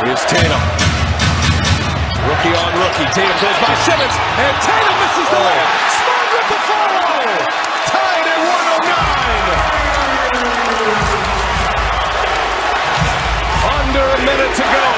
Here's Tatum. Rookie on rookie. Tatum goes by Simmons, and Tatum misses the layup. Smart with the follow. Tied at 109. Under a minute to go.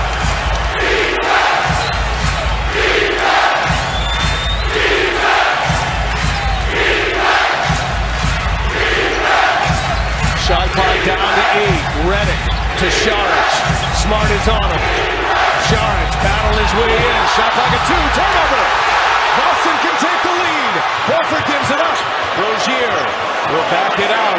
Shot clock down to 8. Redick to Saric. Smart is on him. Saric battled his way in. Shot clock at 2. Turnover. Boston can take the lead. Horford gives it up. Rozier will back it out.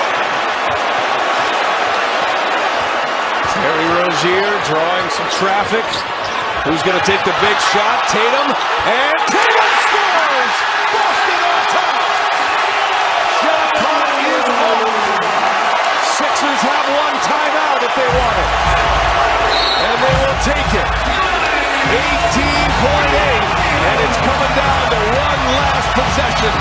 Terry Rozier drawing some traffic. Who's going to take the big shot? Tatum. And Tatum scores! Boston on top. Shot clock is over. Sixers have one timeout if they want it. And they will take it. 18.8. And it's coming down to one last possession.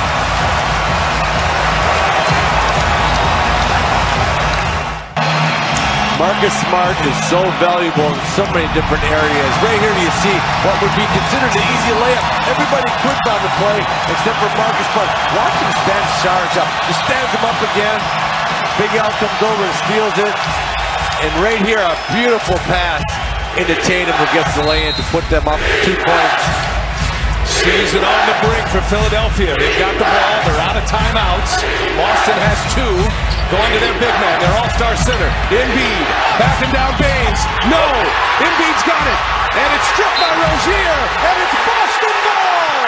Marcus Smart is so valuable in so many different areas. Right here you see what would be considered an easy layup. Everybody quick on the play except for Marcus Smart. Watch him stand Saric up. Just stands him up again. Big Al comes over and steals it. And right here, a beautiful pass into Tatum who gets the lay-in to put them up 2 points. Season on the brink for Philadelphia. They've got the ball. They're out of timeouts. Boston has 2. Going to their big man, their all-star center. Embiid, backing down Baines. No! Embiid's got it. And it's stripped by Rozier. And it's Boston ball!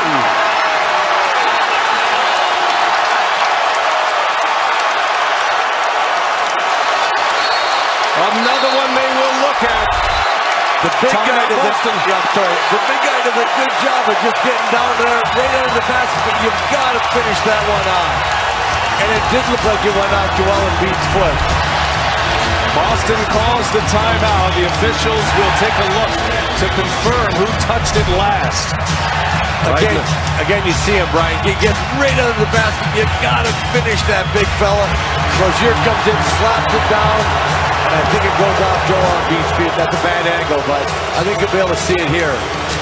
Another one they will look at. The big guy does a good job of just getting down there right under the basket, but you've got to finish that one off. And it did look like it went off Joel Embiid's foot. Boston calls the timeout. The officials will take a look to confirm who touched it last. Again, you see him, Brian. He gets right under the basket. You've got to finish that big fella. Rozier comes in, slaps it down. And I think it goes off Joel Embiid's feet. That's a bad angle, but I think you'll be able to see it here.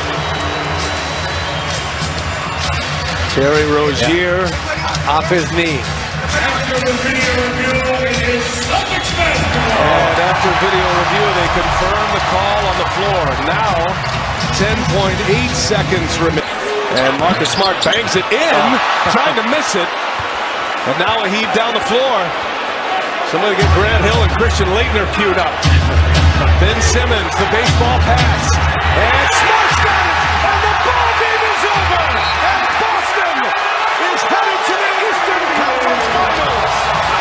Terry Rozier off his knee. After the video review, it is Celtics basketball. And after video review, they confirm the call on the floor. Now, 10.8 seconds remaining. And Marcus Smart bangs it in, trying to miss it. And now a heave down the floor. Somebody get Grant Hill and Christian Laettner queued up. Ben Simmons, the baseball pass. And Smart's got it! And the ball game is over! And Boston is headed to the Eastern Conference Finals!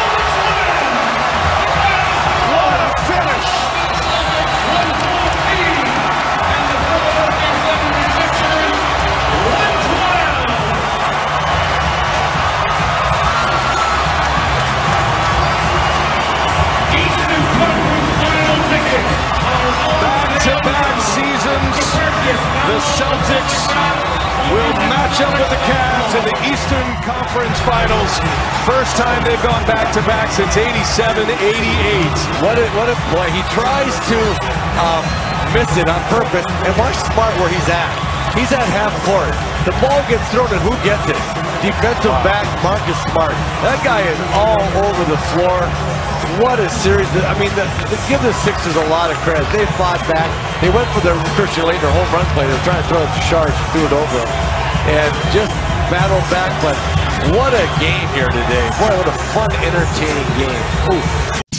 What a finish! Back-to-back seasons, the Celtics will match up with the Cavs in the Eastern Conference Finals. First time they've gone back-to-back since 87-88. What a play. He tries to miss it on purpose, and watch Smart where he's at. He's at half court. The ball gets thrown, and who gets it? Defensive back Marcus Smart. That guy is all over the floor. What a series. I mean, give the Sixers a lot of credit. They fought back. They went for their Christian Laettner home run play. They're trying to throw it to Saric, threw it over him. And just battled back. But what a game here today. Boy, what a fun, entertaining game. Ooh.